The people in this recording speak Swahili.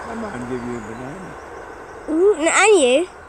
And give you a banana. Ooh, and you.